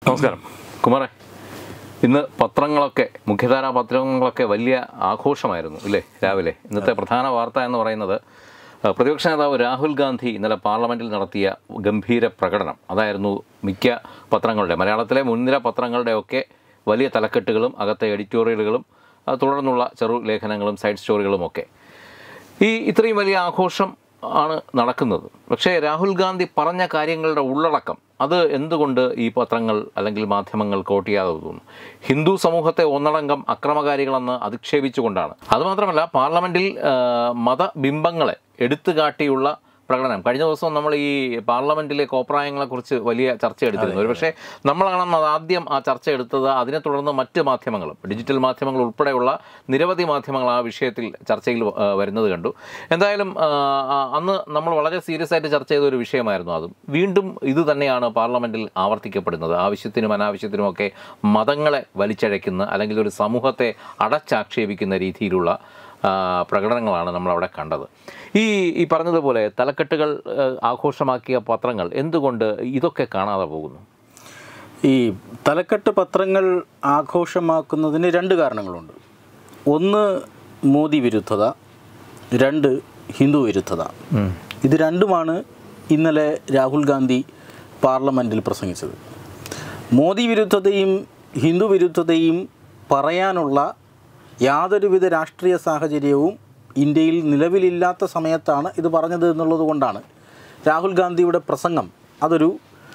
നമസ്കാരം കുമാറേ. ഇന്ന് പത്രങ്ങളൊക്കെ മുഖ്യധാരാ പത്രങ്ങളൊക്കെ വലിയ ആഘോഷമായിരുന്നു ഇല്ലേ? രാവിലെ ഇന്നത്തെ പ്രധാന വാർത്ത എന്ന് പറയുന്നത് പ്രതിപക്ഷ നേതാവ് രാഹുൽ ഗാന്ധി ഇന്നലെ പാർലമെൻറ്റിൽ നടത്തിയ ഗംഭീര പ്രകടനം. അതായിരുന്നു മിക്ക പത്രങ്ങളുടെ, മലയാളത്തിലെ മുൻനിര പത്രങ്ങളുടെയൊക്കെ വലിയ തലക്കെട്ടുകളും അകത്തെ എഡിറ്റോറിയലുകളും തുടർന്നുള്ള ചെറു ലേഖനങ്ങളും സൈഡ് സ്റ്റോറികളുമൊക്കെ. ഇത്രയും വലിയ ആഘോഷം ആണ് നടക്കുന്നത്. പക്ഷേ രാഹുൽ ഗാന്ധി പറഞ്ഞ കാര്യങ്ങളുടെ ഉള്ളടക്കം അത് എന്തുകൊണ്ട് ഈ പത്രങ്ങൾ അല്ലെങ്കിൽ മാധ്യമങ്ങൾ കോട്ട് ചെയ്യാതെ തോന്നുന്നു? ഹിന്ദു സമൂഹത്തെ ഒന്നടങ്കം അക്രമകാരികളെന്ന് അധിക്ഷേപിച്ചുകൊണ്ടാണ്. അതുമാത്രമല്ല, പാർലമെൻറ്റിൽ മതബിംബങ്ങളെ എടുത്തുകാട്ടിയുള്ള പ്രകടനം. കഴിഞ്ഞ ദിവസം നമ്മൾ ഈ പാർലമെൻറ്റിലെ കോപ്രായങ്ങളെക്കുറിച്ച് വലിയ ചർച്ച എടുത്തിരുന്നു. ഒരുപക്ഷെ നമ്മളാണെന്ന് ആദ്യം ആ ചർച്ച എടുത്തത്. അതിനെ തുടർന്ന് മറ്റ് മാധ്യമങ്ങളും, ഡിജിറ്റൽ മാധ്യമങ്ങൾ ഉൾപ്പെടെയുള്ള നിരവധി മാധ്യമങ്ങൾ ആ വിഷയത്തിൽ ചർച്ചയിൽ വരുന്നത് കണ്ടു. എന്തായാലും അന്ന് നമ്മൾ വളരെ സീരിയസ് ആയിട്ട് ചർച്ച ചെയ്ത ഒരു വിഷയമായിരുന്നു അതും. വീണ്ടും ഇത് തന്നെയാണ് പാർലമെൻറ്റിൽ ആവർത്തിക്കപ്പെടുന്നത്. ആവശ്യത്തിനും അനാവശ്യത്തിനുമൊക്കെ മതങ്ങളെ വലിച്ചഴയ്ക്കുന്ന അല്ലെങ്കിൽ ഒരു സമൂഹത്തെ അടച്ചാക്ഷേപിക്കുന്ന രീതിയിലുള്ള പ്രകടനങ്ങളാണ് നമ്മളവിടെ കണ്ടത്. ഈ പറഞ്ഞതുപോലെ തലക്കെട്ടുകൾ ആഘോഷമാക്കിയ പത്രങ്ങൾ എന്തുകൊണ്ട് ഇതൊക്കെ കാണാതെ പോകുന്നു? ഈ തലക്കെട്ട് പത്രങ്ങൾ ആഘോഷമാക്കുന്നതിന് രണ്ട് കാരണങ്ങളുണ്ട്. ഒന്ന് മോദി വിരുദ്ധത, രണ്ട് ഹിന്ദു വിരുദ്ധത. ഇത് രണ്ടുമാണ് ഇന്നലെ രാഹുൽ ഗാന്ധി പാർലമെൻറ്റിൽ പ്രസംഗിച്ചത്. മോദി വിരുദ്ധതയും ഹിന്ദു വിരുദ്ധതയും പറയാനുള്ള യാതൊരുവിധ രാഷ്ട്രീയ സാഹചര്യവും ഇന്ത്യയിൽ നിലവിലില്ലാത്ത സമയത്താണ് ഇത് പറഞ്ഞത് എന്നുള്ളത് കൊണ്ടാണ് രാഹുൽ ഗാന്ധിയുടെ പ്രസംഗം അതൊരു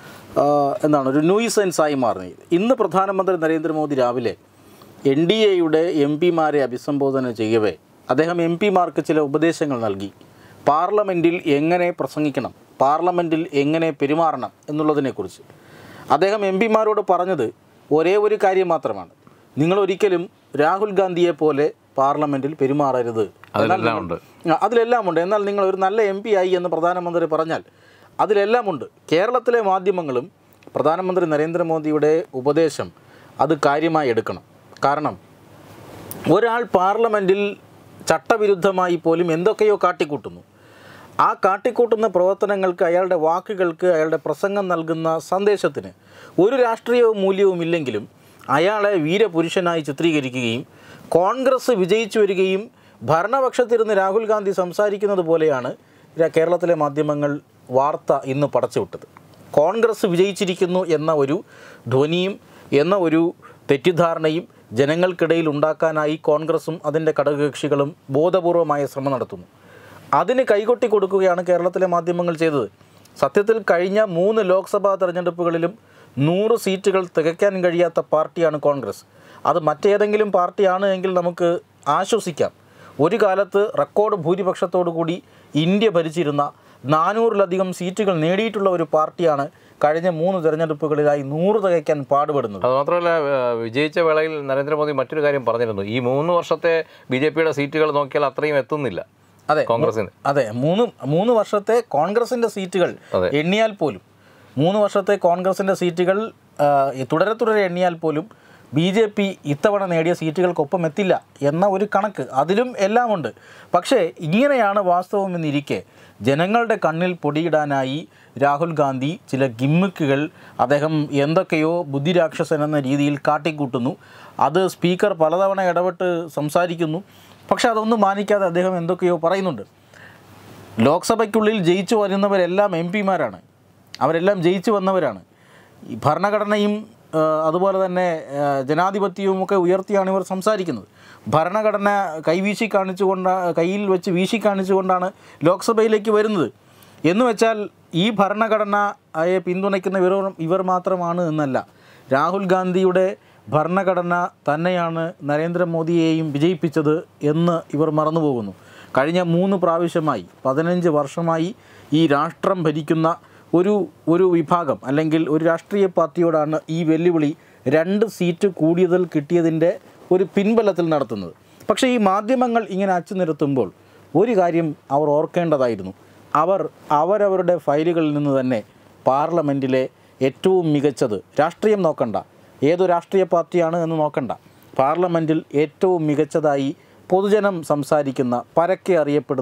ഒരു ന്യൂയിസൻസായി മാറുന്നത്. ഇന്ന് പ്രധാനമന്ത്രി നരേന്ദ്രമോദി രാവിലെ NDAയുടെ MP-മാരെ അഭിസംബോധന ചെയ്യവേ അദ്ദേഹം MP-മാർക്ക് ചില ഉപദേശങ്ങൾ നൽകി. പാർലമെൻറ്റിൽ എങ്ങനെ പ്രസംഗിക്കണം, പാർലമെൻറ്റിൽ എങ്ങനെ പെരുമാറണം എന്നുള്ളതിനെക്കുറിച്ച് അദ്ദേഹം MP-മാരോട് പറഞ്ഞത് ഒരേ ഒരു കാര്യം മാത്രമാണ്: നിങ്ങളൊരിക്കലും രാഹുൽ ഗാന്ധിയെ പോലെ പാർലമെൻറ്റിൽ പെരുമാറരുത്. അതിലെല്ലാം ഉണ്ട്. എന്നാൽ നിങ്ങൾ ഒരു നല്ല MP ആയി എന്ന് പ്രധാനമന്ത്രി പറഞ്ഞാൽ അതിലെല്ലാം ഉണ്ട്. കേരളത്തിലെ മാധ്യമങ്ങളും പ്രധാനമന്ത്രി നരേന്ദ്രമോദിയുടെ ഉപദേശം അത് കാര്യമായി എടുക്കണം. കാരണം ഒരാൾ പാർലമെൻറ്റിൽ ചട്ടവിരുദ്ധമായി പോലും എന്തൊക്കെയോ കാട്ടിക്കൂട്ടുന്നു. ആ കാട്ടിക്കൂട്ടുന്ന പ്രവർത്തനങ്ങൾക്ക്, അയാളുടെ വാക്കുകൾക്ക്, അയാളുടെ പ്രസംഗം നൽകുന്ന സന്ദേശത്തിന് ഒരു രാഷ്ട്രീയവും മൂല്യവും ഇല്ലെങ്കിലും അയാളെ വീരപുരുഷനായി ചിത്രീകരിക്കുകയും കോൺഗ്രസ് വിജയിച്ചു വരികയും ഭരണപക്ഷത്തിരുന്ന് രാഹുൽ ഗാന്ധി സംസാരിക്കുന്നത് പോലെയാണ് കേരളത്തിലെ മാധ്യമങ്ങൾ വാർത്ത ഇന്ന് പടച്ചുവിട്ടത്. കോൺഗ്രസ് വിജയിച്ചിരിക്കുന്നു എന്ന ഒരു ധ്വനിയും എന്ന ഒരു തെറ്റിദ്ധാരണയും ജനങ്ങൾക്കിടയിൽ ഉണ്ടാക്കാനായി കോൺഗ്രസും അതിൻ്റെ ഘടകകക്ഷികളും ബോധപൂർവമായ ശ്രമം നടത്തുന്നു. അതിന് കൈകൊട്ടി കൊടുക്കുകയാണ് കേരളത്തിലെ മാധ്യമങ്ങൾ ചെയ്തത്. സത്യത്തിൽ കഴിഞ്ഞ 3 ലോക്സഭാ തെരഞ്ഞെടുപ്പുകളിലും 100 സീറ്റുകൾ തികയ്ക്കാൻ കഴിയാത്ത പാർട്ടിയാണ് കോൺഗ്രസ്. അത് മറ്റേതെങ്കിലും പാർട്ടിയാണ് എങ്കിൽ നമുക്ക് ആശ്വസിക്കാം. ഒരു കാലത്ത് റെക്കോർഡ് ഭൂരിപക്ഷത്തോടു കൂടി ഇന്ത്യ ഭരിച്ചിരുന്ന 400-ലധികം സീറ്റുകൾ നേടിയിട്ടുള്ള ഒരു പാർട്ടിയാണ് കഴിഞ്ഞ 3 തെരഞ്ഞെടുപ്പുകളിലായി 100 തികയ്ക്കാൻ പാടുപെടുന്നത്. അതുമാത്രമല്ല, വിജയിച്ച വേളയിൽ നരേന്ദ്രമോദി മറ്റൊരു കാര്യം പറഞ്ഞിരുന്നു: ഈ 3 വർഷത്തെ BJPയുടെ സീറ്റുകൾ നോക്കിയാൽ അത്രയും എത്തുന്നില്ല. അതെ, കോൺഗ്രസിന്. അതെ, 3 വർഷത്തെ കോൺഗ്രസിൻ്റെ സീറ്റുകൾ എണ്ണിയാൽ പോലും 3 വർഷത്തെ കോൺഗ്രസിൻ്റെ സീറ്റുകൾ തുടരെ എണ്ണിയാൽ പോലും BJP ഇത്തവണ നേടിയ സീറ്റുകൾക്കൊപ്പം എത്തില്ല എന്ന ഒരു കണക്ക് അതിലും എല്ലാമുണ്ട്. പക്ഷേ ഇങ്ങനെയാണ് വാസ്തവം എന്നിരിക്കെ ജനങ്ങളുടെ കണ്ണിൽ പൊടിയിടാനായി രാഹുൽ ഗാന്ധി ചില ഗിമ്മിക്കുകൾ, അദ്ദേഹം എന്തൊക്കെയോ ബുദ്ധിരാക്ഷസൻ എന്ന രീതിയിൽ കാട്ടിക്കൂട്ടുന്നു. അത് സ്പീക്കർ പലതവണ ഇടപെട്ട് സംസാരിക്കുന്നു. പക്ഷെ അതൊന്നും മാനിക്കാതെ അദ്ദേഹം എന്തൊക്കെയോ പറയുന്നുണ്ട്. ലോക്സഭയ്ക്കുള്ളിൽ ജയിച്ചു വരുന്നവരെല്ലാം MP-മാരാണ്, അവരെല്ലാം ജയിച്ചു വന്നവരാണ്. ഈ ഭരണഘടനയും അതുപോലെ തന്നെ ജനാധിപത്യവുമൊക്കെ ഉയർത്തിയാണ് ഇവർ സംസാരിക്കുന്നത്. ഭരണഘടന കയ്യിൽ വെച്ച് വീശി കാണിച്ചുകൊണ്ടാണ് ലോക്സഭയിലേക്ക് വരുന്നത്. എന്ന് വെച്ചാൽ ഈ ഭരണഘടനയെ പിന്തുണയ്ക്കുന്ന ഇവർ മാത്രമാണ് എന്നല്ല. രാഹുൽ ഗാന്ധിയുടെ ഭരണഘടന തന്നെയാണ് നരേന്ദ്രമോദിയെയും വിജയിപ്പിച്ചത് എന്ന് ഇവർ മറന്നുപോകുന്നു. കഴിഞ്ഞ 3 പ്രാവശ്യമായി 15 വർഷമായി ഈ രാഷ്ട്രം ഭരിക്കുന്ന ഒരു വിഭാഗം അല്ലെങ്കിൽ ഒരു രാഷ്ട്രീയ പാർട്ടിയോടാണ് ഈ വെല്ലുവിളി 2 സീറ്റ് കൂടുതൽ കിട്ടിയതിൻ്റെ ഒരു പിൻബലത്തിൽ നടത്തുന്നത്. പക്ഷേ ഈ മാധ്യമങ്ങൾ ഇങ്ങനെ അച്ചു നിരത്തുമ്പോൾ ഒരു കാര്യം അവർ ഓർക്കേണ്ടതായിരുന്നു. അവരവരുടെ ഫയലുകളിൽ നിന്ന് തന്നെ പാർലമെൻറ്റിലെ ഏറ്റവും മികച്ചത്, രാഷ്ട്രീയം നോക്കണ്ട, ഏതു രാഷ്ട്രീയ പാർട്ടിയാണ് എന്ന് നോക്കണ്ട, പാർലമെൻറ്റിൽ ഏറ്റവും മികച്ചതായി പൊതുജനം സംസാരിക്കുന്ന, പരക്കെ അറിയപ്പെടുന്ന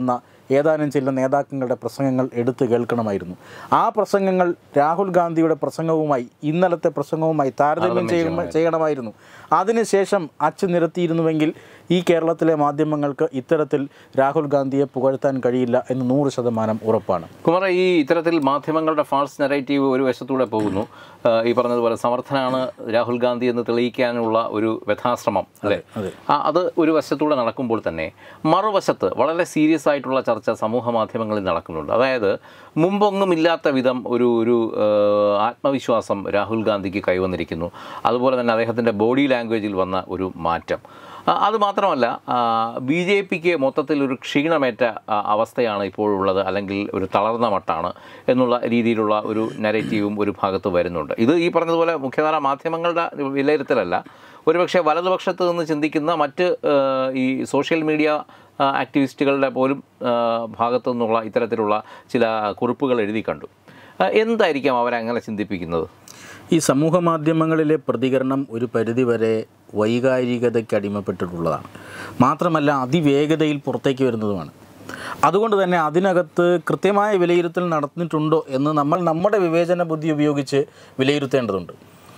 ഏതാനും ചില നേതാക്കളുടെ പ്രസംഗങ്ങൾ എടുത്തു കേൾക്കണമായിരുന്നു. ആ പ്രസംഗങ്ങൾ രാഹുൽ ഗാന്ധിയുടെ പ്രസംഗവുമായി ഇന്നലത്തെ പ്രസംഗവുമായി താരതമ്യം ചെയ്യണമായിരുന്നു. അതിനുശേഷം അച്ചു നിരത്തിയിരുന്നുവെങ്കിൽ ഈ കേരളത്തിലെ മാധ്യമങ്ങൾക്ക് ഇത്തരത്തിൽ രാഹുൽ ഗാന്ധിയെ പുകഴ്ത്താൻ കഴിയില്ല എന്ന് 100% ഉറപ്പാണ്. കുമാർ, ഈ ഇത്തരത്തിൽ മാധ്യമങ്ങളുടെ ഫാൾസ് നെറേറ്റീവ് ഒരു വശത്തൂടെ പോകുന്നു. ഈ പറഞ്ഞതുപോലെ സമർത്ഥനാണ് രാഹുൽ ഗാന്ധി എന്ന് തെളിയിക്കാനുള്ള ഒരു വ്യഥാശ്രമം അല്ലേ, അത് ഒരു വശത്തൂടെ നടക്കുമ്പോൾ തന്നെ മറുവശത്ത് വളരെ സീരിയസ് ആയിട്ടുള്ള ചർച്ച സമൂഹ മാധ്യമങ്ങളിൽ നടക്കുന്നുണ്ട്. അതായത് മുമ്പൊന്നുമില്ലാത്ത വിധം ഒരു ആത്മവിശ്വാസം രാഹുൽ ഗാന്ധിക്ക് കൈവന്നിരിക്കുന്നു. അതുപോലെ തന്നെ അദ്ദേഹത്തിൻ്റെ ബോഡി ലാംഗ്വേജിൽ വന്ന ഒരു മാറ്റം. അതുമാത്രമല്ല, ബി ജെ പിക്ക് മൊത്തത്തിലൊരു ക്ഷീണമേറ്റ അവസ്ഥയാണ് ഇപ്പോഴുള്ളത്, അല്ലെങ്കിൽ ഒരു തളർന്ന മട്ടാണ് എന്നുള്ള രീതിയിലുള്ള ഒരു നെറേറ്റീവും ഒരു ഭാഗത്ത് വരുന്നുണ്ട്. ഇത് ഈ പറഞ്ഞതുപോലെ മുഖ്യധാര മാധ്യമങ്ങളുടെ വിലയിരുത്തലല്ല, ഒരുപക്ഷെ വലതുപക്ഷത്ത് നിന്ന് ചിന്തിക്കുന്ന മറ്റ് ഈ സോഷ്യൽ മീഡിയ ആക്ടിവിസ്റ്റുകളുടെ പോലും ഭാഗത്തു നിന്നുള്ള ഇത്തരത്തിലുള്ള ചില കുറിപ്പുകൾ എഴുതി കണ്ടു. എന്തായിരിക്കാം അവരങ്ങനെ ചിന്തിപ്പിക്കുന്നത്? ഈ സമൂഹ മാധ്യമങ്ങളിലെ പ്രതികരണം ഒരു പരിധിവരെ വൈകാരികതയ്ക്ക് അടിമപ്പെട്ടിട്ടുള്ളതാണ്. മാത്രമല്ല അതിവേഗതയിൽ പുറത്തേക്ക് വരുന്നതുമാണ്. അതുകൊണ്ട് തന്നെ അതിനകത്ത് കൃത്യമായ വിലയിരുത്തൽ നടന്നിട്ടുണ്ടോ എന്ന് നമ്മൾ നമ്മുടെ വിവേചന ബുദ്ധി ഉപയോഗിച്ച് വിലയിരുത്തേണ്ടതുണ്ട്.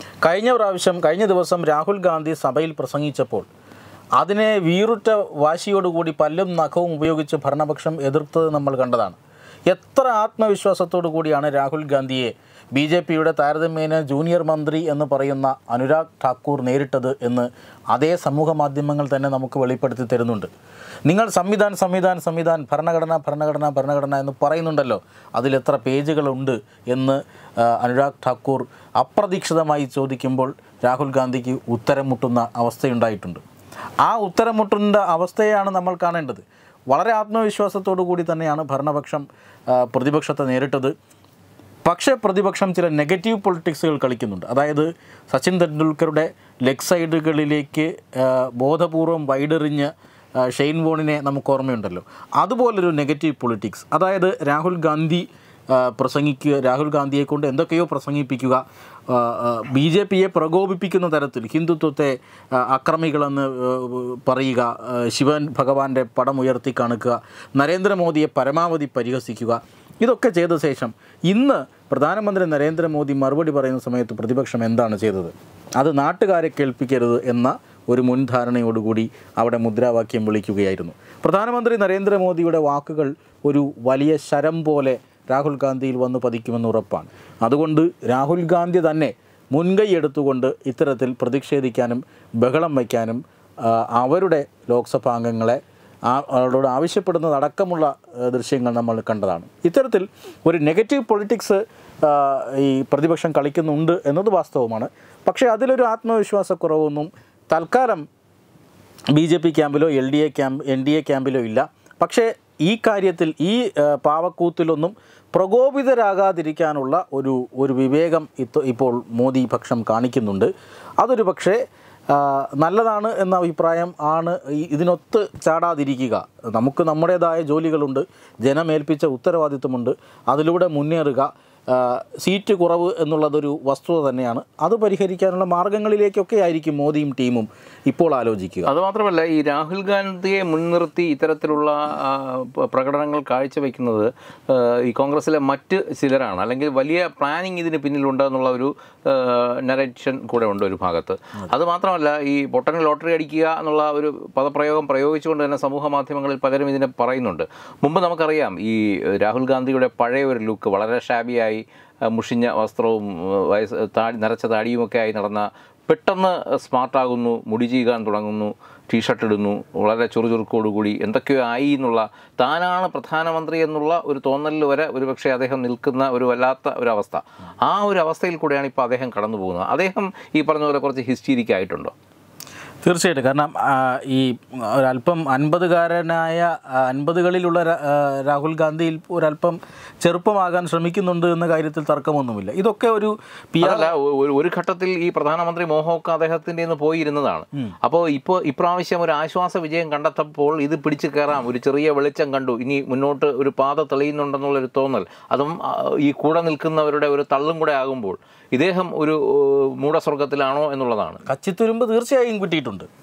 കഴിഞ്ഞ ദിവസം രാഹുൽ ഗാന്ധി സഭയിൽ പ്രസംഗിച്ചപ്പോൾ അതിനെ വീറുറ്റ വാശിയോടുകൂടി പല്ലും നഖവും ഉപയോഗിച്ച് ഭരണപക്ഷം എതിർത്തത് നമ്മൾ കണ്ടതാണ്. എത്ര ആത്മവിശ്വാസത്തോടു കൂടിയാണ് രാഹുൽ ഗാന്ധിയെ ബി ജെ പിയുടെ താരതമ്യേന ജൂനിയർ മന്ത്രി എന്ന് പറയുന്ന അനുരാഗ് ഠാക്കൂർ നേരിട്ടത് എന്ന് അതേ സമൂഹ മാധ്യമങ്ങൾ തന്നെ നമുക്ക് വെളിപ്പെടുത്തി തരുന്നുണ്ട്. നിങ്ങൾ സംവിധാൻ ഭരണഘടന എന്ന് പറയുന്നുണ്ടല്ലോ, അതിലെത്ര പേജുകളുണ്ട് എന്ന് അനുരാഗ് ഠാക്കൂർ അപ്രതീക്ഷിതമായി ചോദിക്കുമ്പോൾ രാഹുൽ ഗാന്ധിക്ക് ഉത്തരം മുട്ടുന്ന അവസ്ഥയുണ്ടായിട്ടുണ്ട്. ആ ഉത്തരം മുട്ടുന്ന അവസ്ഥയാണ് നമ്മൾ കാണേണ്ടത്. വളരെ ആത്മവിശ്വാസത്തോടു കൂടി തന്നെയാണ് ഭരണപക്ഷം പ്രതിപക്ഷത്തെ നേരിട്ടത്. പക്ഷേ പ്രതിപക്ഷം ചില നെഗറ്റീവ് പൊളിറ്റിക്സുകൾ കളിക്കുന്നുണ്ട്. അതായത് സച്ചിൻ തെണ്ടുൽക്കറുടെ ലെഗ് സൈഡുകളിലേക്ക് ബോധപൂർവം വൈഡെറിഞ്ഞ് ഷെയ്ൻ വോണിനെ നമുക്ക് ഓർമ്മയുണ്ടല്ലോ. അതുപോലൊരു നെഗറ്റീവ് പൊളിറ്റിക്സ്, അതായത് രാഹുൽ ഗാന്ധിയെ കൊണ്ട് എന്തൊക്കെയോ പ്രസംഗിപ്പിക്കുക, ബി ജെ പിയെ പ്രകോപിപ്പിക്കുന്ന തരത്തിൽ ഹിന്ദുത്വത്തെ അക്രമികളെന്ന് പറയുക, ശിവൻ ഭഗവാന്റെ പടം ഉയർത്തി കാണിക്കുക, നരേന്ദ്രമോദിയെ പരമാവധി പരിഹസിക്കുക, ഇതൊക്കെ ചെയ്ത ശേഷം ഇന്ന് പ്രധാനമന്ത്രി നരേന്ദ്രമോദി മറുപടി പറയുന്ന സമയത്ത് പ്രതിപക്ഷം എന്താണ് ചെയ്തത്? അത് നാട്ടുകാരെ കേൾപ്പിക്കരുത് എന്ന ഒരു മുൻധാരണയോടുകൂടി അവിടെ മുദ്രാവാക്യം വിളിക്കുകയായിരുന്നു. പ്രധാനമന്ത്രി നരേന്ദ്രമോദിയുടെ വാക്കുകൾ ഒരു വലിയ ശരം പോലെ രാഹുൽ ഗാന്ധിയിൽ വന്ന് പതിക്കുമെന്ന് ഉറപ്പാണ്. അതുകൊണ്ട് രാഹുൽ ഗാന്ധി തന്നെ മുൻകൈ എടുത്തുകൊണ്ട് ഇത്തരത്തിൽ പ്രതിഷേധിക്കാനും ബഹളം വയ്ക്കാനും അവരുടെ ലോക്സഭാ അംഗങ്ങളെ അവരോട് ആവശ്യപ്പെടുന്നതടക്കമുള്ള ദൃശ്യങ്ങൾ നമ്മൾ കണ്ടതാണ്. ഇത്തരത്തിൽ ഒരു നെഗറ്റീവ് പൊളിറ്റിക്സ് ഈ പ്രതിപക്ഷം കളിക്കുന്നുണ്ട് എന്നത് വാസ്തവമാണ്. പക്ഷേ അതിലൊരു ആത്മവിശ്വാസക്കുറവൊന്നും തൽക്കാലം ബി ജെ പി ക്യാമ്പിലോ എൻ ഡി എ ക്യാമ്പിലോ ഇല്ല. പക്ഷേ ഈ കാര്യത്തിൽ ഈ പാവക്കൂത്തിലൊന്നും പ്രകോപിതരാകാതിരിക്കാനുള്ള ഒരു വിവേകം ഇപ്പോൾ മോദി പക്ഷം കാണിക്കുന്നുണ്ട്. അതൊരു പക്ഷേ നല്ലതാണ് എന്ന അഭിപ്രായം ആണ്. ഇതിനൊത്ത് ചാടാതിരിക്കുക, നമുക്ക് നമ്മുടേതായ ജോലികളുണ്ട്, ജനമേൽപ്പിച്ച ഉത്തരവാദിത്വമുണ്ട്, അതിലൂടെ മുന്നേറുക, സീറ്റ് കുറവ് എന്നുള്ളതൊരു വസ്തുത തന്നെയാണ്. അത് പരിഹരിക്കാനുള്ള മാർഗങ്ങളിലേക്കൊക്കെ ആയിരിക്കും മോദിയും ടീമും ഇപ്പോൾ ആലോചിക്കുക. അതുമാത്രമല്ല, ഈ രാഹുൽ ഗാന്ധിയെ മുൻനിർത്തി ഇത്തരത്തിലുള്ള പ്രകടനങ്ങൾ കാഴ്ചവെക്കുന്നത് ഈ കോൺഗ്രസിലെ മറ്റ് ചിലരാണ്, അല്ലെങ്കിൽ വലിയ പ്ലാനിങ് ഇതിന് പിന്നിലുണ്ട് എന്നുള്ള ഒരു നറേഷൻ കൂടെ ഉണ്ട് ഒരു ഭാഗത്ത്. അതുമാത്രമല്ല, ഈ പൊട്ടന് ലോട്ടറി അടിക്കുക എന്നുള്ള ഒരു പദപ്രയോഗം പ്രയോഗിച്ചുകൊണ്ട് തന്നെ സമൂഹ മാധ്യമങ്ങളിൽ പലരും ഇതിനെ പറയുന്നുണ്ട്. മുമ്പ് നമുക്കറിയാം, ഈ രാഹുൽ ഗാന്ധിയുടെ പഴയ ഒരു ലുക്ക്, വളരെ ഷാബിയായി മുഷിഞ്ഞ വസ്ത്രവും നരച്ച താടിയുമൊക്കെ ആയി നടന്ന, പെട്ടെന്ന് സ്മാർട്ടാകുന്നു, മുടി ചീകാൻ തുടങ്ങുന്നു, ടീഷർട്ട് ഇടുന്നു, വളരെ ചുറുചുറുക്കോടുകൂടി എന്തൊക്കെയോ ആയി എന്നുള്ള, താനാണ് പ്രധാനമന്ത്രി എന്നുള്ള ഒരു തോന്നലിൽ വരെ ഒരുപക്ഷെ അദ്ദേഹം നിൽക്കുന്ന ഒരു വല്ലാത്ത ഒരവസ്ഥ. ആ ഒരു അവസ്ഥയിൽ കൂടെയാണ് ഇപ്പോൾ അദ്ദേഹം കടന്നു പോകുന്നത്. അദ്ദേഹം ഈ പറഞ്ഞ പോലെ കുറച്ച് ഹിസ്റ്റീരിക്കായിട്ടുണ്ടോ? തീർച്ചയായിട്ടും. കാരണം ഈ ഒരല്പം 50കളിലുള്ള രാഹുൽ ഗാന്ധിയിൽ ഒരല്പം ചെറുപ്പമാകാൻ ശ്രമിക്കുന്നുണ്ട് എന്ന കാര്യത്തിൽ തർക്കമൊന്നുമില്ല. ഇതൊക്കെ ഒരു ഘട്ടത്തിൽ ഈ പ്രധാനമന്ത്രി മോഹമൊക്കെ അദ്ദേഹത്തിൻ്റെ നിന്ന് പോയിരുന്നതാണ്. അപ്പോൾ ഇപ്രാവശ്യം ഒരു ആശ്വാസ വിജയം കണ്ടെത്തപ്പോൾ ഇത് പിടിച്ചു കയറാം, ഒരു ചെറിയ വെളിച്ചം കണ്ടു, ഇനി മുന്നോട്ട് ഒരു പാത തെളിയുന്നുണ്ടെന്നുള്ളൊരു തോന്നൽ, അതും ഈ കൂടെ നിൽക്കുന്നവരുടെ ഒരു തള്ളും കൂടെ ആകുമ്പോൾ ഇദ്ദേഹം ഒരു മൂഢസ്വർഗത്തിലാണോ എന്നുള്ളതാണ്. കച്ചിത്തുരുമ്പ് തീർച്ചയായും കിട്ടിയിട്ടുണ്ട്.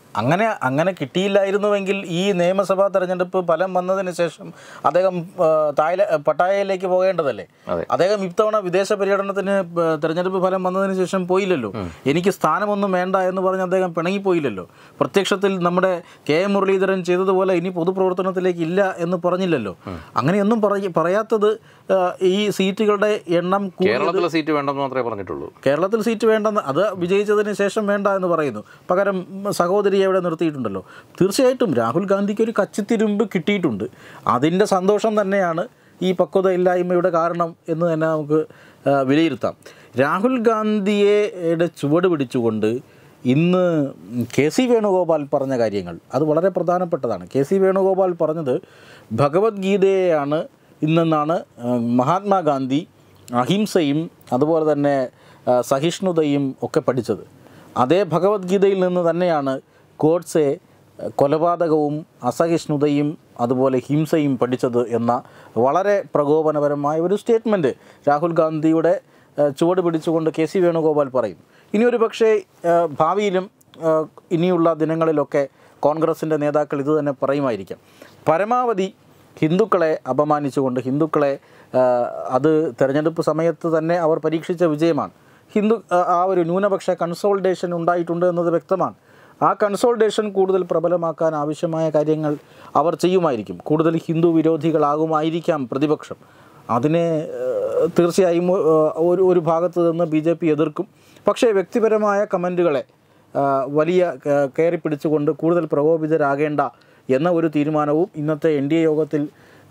അങ്ങനെ കിട്ടിയില്ലായിരുന്നുവെങ്കിൽ ഈ നിയമസഭാ തെരഞ്ഞെടുപ്പ് ഫലം വന്നതിന് ശേഷം അദ്ദേഹം പട്ടായയിലേക്ക് പോകേണ്ടതല്ലേ? അദ്ദേഹം ഇത്തവണ വിദേശ പര്യടനത്തിന് തെരഞ്ഞെടുപ്പ് ഫലം വന്നതിന് ശേഷം പോയില്ലല്ലോ. എനിക്ക് സ്ഥാനമൊന്നും വേണ്ട എന്ന് പറഞ്ഞ് അദ്ദേഹം പിണങ്ങിപ്പോയില്ലല്ലോ. പ്രത്യക്ഷത്തിൽ നമ്മുടെ കെ.എം. മുരളീധരൻ ചെയ്തതുപോലെ ഇനി പൊതുപ്രവർത്തനത്തിലേക്ക് ഇല്ല എന്ന് പറഞ്ഞില്ലല്ലോ. അങ്ങനെയൊന്നും പറയാത്തത് ഈ സീറ്റുകളുടെ എണ്ണം കേരളത്തിലെ സീറ്റ് വേണ്ടെന്ന് മാത്രമേ പറഞ്ഞിട്ടുള്ളൂ. കേരളത്തിൽ സീറ്റ് വേണ്ടെന്ന്, അത് വിജയിച്ചതിന് ശേഷം വേണ്ട എന്ന് പറയുന്നു. പകരം സഹോദരിയെ ഇവിടെ നിർത്തിയിട്ടുണ്ടല്ലോ. തീർച്ചയായിട്ടും രാഹുൽ ഗാന്ധിക്ക് ഒരു കച്ചിത്തിരുമ്പ് കിട്ടിയിട്ടുണ്ട്. അതിൻ്റെ സന്തോഷം തന്നെയാണ് ഈ പക്വതയില്ലായ്മയുടെ കാരണം എന്ന് തന്നെ നമുക്ക് വിലയിരുത്താം. രാഹുൽ ഗാന്ധിയുടെ ചുവട് പിടിച്ചുകൊണ്ട് ഇന്ന് കെ.സി. വേണുഗോപാൽ പറഞ്ഞ കാര്യങ്ങൾ അത് വളരെ പ്രധാനപ്പെട്ടതാണ്. കെ.സി. വേണുഗോപാൽ പറഞ്ഞത് ഭഗവത്ഗീതയെയാണ് ഇന്നെന്നാണ് മഹാത്മാഗാന്ധി അഹിംസയും അതുപോലെ തന്നെ സഹിഷ്ണുതയും ഒക്കെ പഠിച്ചത്. അതേ ഭഗവത്ഗീതയിൽ നിന്ന് തന്നെയാണ് ഗോഡ്സെ കൊലപാതകവും അസഹിഷ്ണുതയും അതുപോലെ ഹിംസയും പഠിച്ചത് എന്ന വളരെ പ്രകോപനപരമായ ഒരു സ്റ്റേറ്റ്മെൻറ്റ് രാഹുൽ ഗാന്ധിയുടെ ചുവട് പിടിച്ചുകൊണ്ട് കെ.സി. വേണുഗോപാൽ പറയും. ഇനിയൊരു പക്ഷേ ഭാവിയിലും ഇനിയുള്ള ദിനങ്ങളിലൊക്കെ കോൺഗ്രസിൻ്റെ നേതാക്കൾ ഇത് തന്നെ പറയുമായിരിക്കാം. പരമാവധി ഹിന്ദുക്കളെ അപമാനിച്ചുകൊണ്ട് ഹിന്ദുക്കളെ അത് തെരഞ്ഞെടുപ്പ് സമയത്ത് തന്നെ അവർ പരീക്ഷിച്ച വിജയമാണ്. ആ ഒരു ന്യൂനപക്ഷ കൺസോൾട്ടേഷൻ ഉണ്ടായിട്ടുണ്ട് എന്നത് വ്യക്തമാണ്. ആ കൺസോൾട്ടേഷൻ കൂടുതൽ പ്രബലമാക്കാൻ ആവശ്യമായ കാര്യങ്ങൾ അവർ ചെയ്യുമായിരിക്കും. കൂടുതൽ ഹിന്ദു വിരോധികളാകുമായിരിക്കാം പ്രതിപക്ഷം. അതിനെ തീർച്ചയായും ഒരു ഭാഗത്ത് നിന്ന് BJP എതിർക്കും. പക്ഷേ വ്യക്തിപരമായ കമൻറ്റുകളെ വലിയ കയറി പിടിച്ചുകൊണ്ട് കൂടുതൽ പ്രകോപിതരാകേണ്ട എന്ന ഒരു തീരുമാനവും ഇന്നത്തെ NDA യോഗത്തിൽ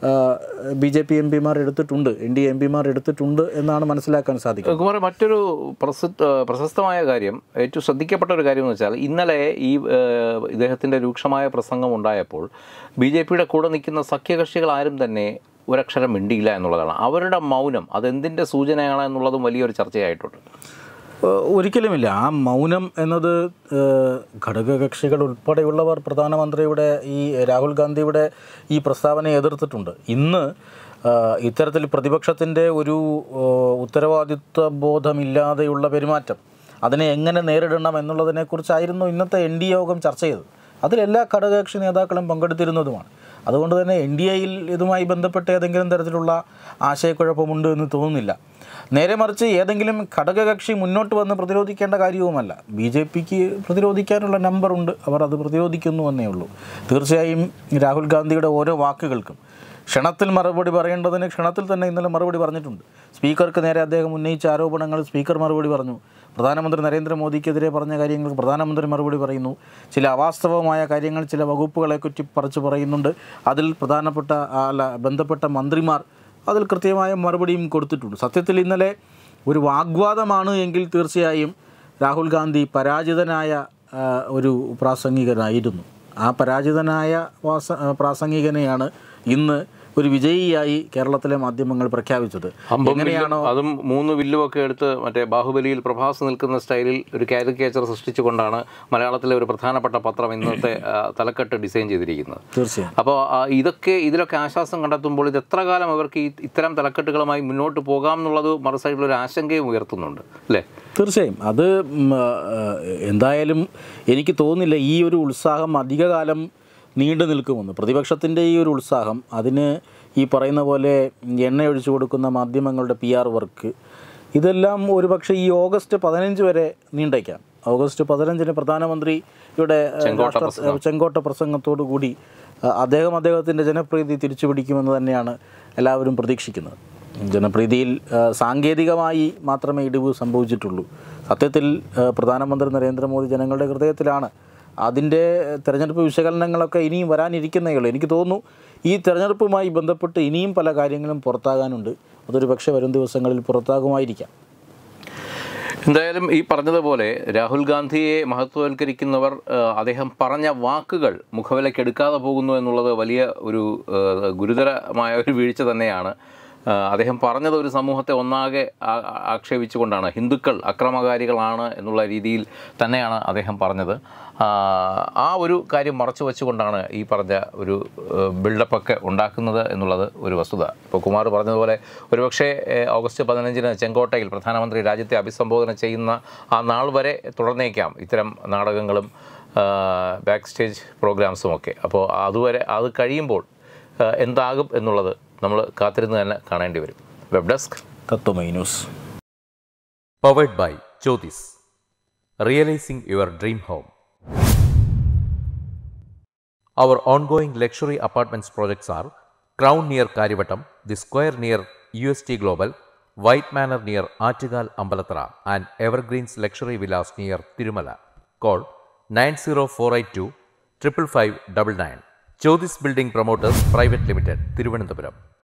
BJP MPമാർ എടുത്തിട്ടുണ്ട്, NDA MPമാർ എടുത്തിട്ടുണ്ട് എന്നാണ് മനസ്സിലാക്കാൻ സാധിക്കുന്നത്. കുമാർ, മറ്റൊരു പ്രശസ്തമായ കാര്യം, ഏറ്റവും ശ്രദ്ധിക്കപ്പെട്ട ഒരു കാര്യം എന്ന് വെച്ചാൽ ഇന്നലെ ഈ ഇദ്ദേഹത്തിൻ്റെ രൂക്ഷമായ പ്രസംഗം ഉണ്ടായപ്പോൾ BJPയുടെ കൂടെ നിൽക്കുന്ന സഖ്യകക്ഷികൾ ആരും തന്നെ ഒരക്ഷരം മിണ്ടിയില്ല എന്നുള്ളതാണ്. അവരുടെ മൗനം അതെന്തിൻ്റെ സൂചനയാണ് എന്നുള്ളതും വലിയൊരു ചർച്ചയായിട്ടുണ്ട്. ഒരിക്കലുമില്ല. ആ മൗനം എന്നത് ഘടകകക്ഷികൾ ഉൾപ്പെടെയുള്ളവർ പ്രധാനമന്ത്രിയുടെ ഈ രാഹുൽ ഗാന്ധിയുടെ ഈ പ്രസ്താവനയെ എതിർത്തിട്ടുണ്ട്. ഇന്ന് ഇത്തരത്തിൽ പ്രതിപക്ഷത്തിൻ്റെ ഒരു ഉത്തരവാദിത്വ ബോധമില്ലാതെയുള്ള പെരുമാറ്റം, അതിനെ എങ്ങനെ നേരിടണം എന്നുള്ളതിനെക്കുറിച്ചായിരുന്നു ഇന്നത്തെ NDA യോഗം ചർച്ച ചെയ്തത്. അതിലെല്ലാ ഘടകകക്ഷി നേതാക്കളും പങ്കെടുത്തിരുന്നതുമാണ്. അതുകൊണ്ട് തന്നെ NDAയിൽ ഇതുമായി ബന്ധപ്പെട്ട് ഏതെങ്കിലും തരത്തിലുള്ള ആശയക്കുഴപ്പമുണ്ട് എന്ന് തോന്നുന്നില്ല. നേരെ മറിച്ച് ഏതെങ്കിലും ഘടകകക്ഷി മുന്നോട്ട് വന്ന് പ്രതിരോധിക്കേണ്ട കാര്യവുമല്ല. BJPക്ക് പ്രതിരോധിക്കാനുള്ള നമ്പറുണ്ട്, അവർ അത് പ്രതിരോധിക്കുന്നു എന്നേ ഉള്ളൂ. തീർച്ചയായും രാഹുൽ ഗാന്ധിയുടെ ഓരോ വാക്കുകൾക്കും ക്ഷണത്തിൽ മറുപടി പറയേണ്ടതിന് ക്ഷണത്തിൽ തന്നെ ഇന്നലെ മറുപടി പറഞ്ഞിട്ടുണ്ട്. സ്പീക്കർക്ക് നേരെ അദ്ദേഹം ഉന്നയിച്ച ആരോപണങ്ങൾ സ്പീക്കർ മറുപടി പറഞ്ഞു. പ്രധാനമന്ത്രി നരേന്ദ്രമോദിക്കെതിരെ പറഞ്ഞ കാര്യങ്ങൾക്ക് പ്രധാനമന്ത്രി മറുപടി പറയുന്നു. ചില അവാസ്തവമായ കാര്യങ്ങൾ ചില വകുപ്പുകളെ കുറ്റി പറിച്ച് പറയുന്നുണ്ട്. അതിൽ ബന്ധപ്പെട്ട മന്ത്രിമാർ അതിൽ കൃത്യമായ മറുപടിയും കൊടുത്തിട്ടുണ്ട്. സത്യത്തിൽ ഇന്നലെ ഒരു വാഗ്വാദമാണ് എങ്കിൽ തീർച്ചയായും രാഹുൽ ഗാന്ധി പരാജിതനായ ഒരു പ്രാസംഗികനായിരുന്നു. ആ പരാജിതനായ പ്രാസംഗികനെയാണ് ഇന്ന് ഒരു വിജയിയായി കേരളത്തിലെ മാധ്യമങ്ങൾ പ്രഖ്യാപിച്ചത്. എങ്ങനെയാണോ അതും 3 വില്ലുമൊക്കെ എടുത്ത് മറ്റേ ബാഹുബലിയിൽ പ്രഭാസ് നിൽക്കുന്ന സ്റ്റൈലിൽ ഒരു കാരിക്കേച്ചർ സൃഷ്ടിച്ചുകൊണ്ടാണ് മലയാളത്തിലെ ഒരു പ്രധാനപ്പെട്ട പത്രം ഇന്നത്തെ തലക്കെട്ട് ഡിസൈൻ ചെയ്തിരിക്കുന്നത്. തീർച്ചയായും. അപ്പോൾ ഇതിലൊക്കെ ആശ്വാസം കണ്ടെത്തുമ്പോൾ ഇത് എത്ര കാലം അവർക്ക് ഇത്തരം തലക്കെട്ടുകളുമായി മുന്നോട്ട് പോകാം എന്നുള്ളത് മറുസൈഡിലൊരു ആശങ്കയും ഉയർത്തുന്നുണ്ട് അല്ലേ? തീർച്ചയായും. അത് എന്തായാലും എനിക്ക് തോന്നുന്നില്ല ഈ ഒരു ഉത്സാഹം അധികകാലം നീണ്ടു നിൽക്കുമെന്ന്. പ്രതിപക്ഷത്തിൻ്റെ ഈ ഒരു ഉത്സാഹം, അതിന് ഈ പറയുന്ന പോലെ എണ്ണയൊഴിച്ചു കൊടുക്കുന്ന മാധ്യമങ്ങളുടെ PR വർക്ക്, ഇതെല്ലാം ഒരുപക്ഷെ ഈ ഓഗസ്റ്റ് 15 വരെ നീണ്ടേക്കാം. ഓഗസ്റ്റ് 15 പ്രധാനമന്ത്രിയുടെ ചെങ്കോട്ട പ്രസംഗത്തോടു കൂടി അദ്ദേഹത്തിൻ്റെ ജനപ്രീതി തിരിച്ചു പിടിക്കുമെന്ന് തന്നെയാണ് എല്ലാവരും പ്രതീക്ഷിക്കുന്നത്. ജനപ്രീതിയിൽ സാങ്കേതികമായി മാത്രമേ ഇടിവ് സംഭവിച്ചിട്ടുള്ളൂ. സത്യത്തിൽ പ്രധാനമന്ത്രി നരേന്ദ്രമോദി ജനങ്ങളുടെ ഹൃദയത്തിലാണ്. അതിൻ്റെ തെരഞ്ഞെടുപ്പ് വിശകലനങ്ങളൊക്കെ ഇനിയും വരാനിരിക്കുന്നേ ഉള്ളൂ. എനിക്ക് തോന്നുന്നു ഈ തെരഞ്ഞെടുപ്പുമായി ബന്ധപ്പെട്ട് ഇനിയും പല കാര്യങ്ങളും പുറത്താകാനുണ്ട്. അതൊരു പക്ഷേ വരും ദിവസങ്ങളിൽ പുറത്താകുമായിരിക്കാം. എന്തായാലും ഈ പറഞ്ഞതുപോലെ രാഹുൽ ഗാന്ധിയെ മഹത്വവൽക്കരിക്കുന്നവർ അദ്ദേഹം പറഞ്ഞ വാക്കുകൾ മുഖവിലക്കെടുക്കാതെ പോകുന്നു എന്നുള്ളത് വലിയ ഒരു ഗുരുതരമായ ഒരു വീഴ്ച തന്നെയാണ്. അദ്ദേഹം പറഞ്ഞത് ഒരു സമൂഹത്തെ ഒന്നാകെ ആക്ഷേപിച്ചുകൊണ്ടാണ്, ഹിന്ദുക്കൾ അക്രമകാരികളാണ് എന്നുള്ള രീതിയിൽ തന്നെയാണ് അദ്ദേഹം പറഞ്ഞത്. ആ ഒരു കാര്യം മറച്ചു വെച്ചുകൊണ്ടാണ് ഈ പറഞ്ഞ ഒരു ബിൽഡപ്പൊക്കെ ഉണ്ടാക്കുന്നത് എന്നുള്ളത് ഒരു വസ്തുത. ഇപ്പോൾ കുമാർ പറഞ്ഞതുപോലെ ഒരുപക്ഷെ ഓഗസ്റ്റ് 15 ചെങ്കോട്ടയിൽ പ്രധാനമന്ത്രി രാജ്യത്തെ അഭിസംബോധന ചെയ്യുന്ന ആ നാൾ വരെ തുടർന്നേക്കാം ഇത്തരം നാടകങ്ങളും ബാക്ക് സ്റ്റേജ് പ്രോഗ്രാംസും ഒക്കെ. അപ്പോൾ അതുവരെ അത് കഴിയുമ്പോൾ എന്താകും എന്നുള്ളത് നമ്മൾ കാത്തിരുന്ന് തന്നെ കാണേണ്ടി വരും. Web desk Tatwamayi news. Powered by Jyotis. Realizing your dream home. Our ongoing luxury apartments projects are Crown near Karivattam, The Square near UST Global, White Manor near Achigal Ambalathara, and Evergreens Luxury Villas near Tirumala. Call 90482 55599. Jyotis Building Promoters Private Limited, Thiruvananthapuram.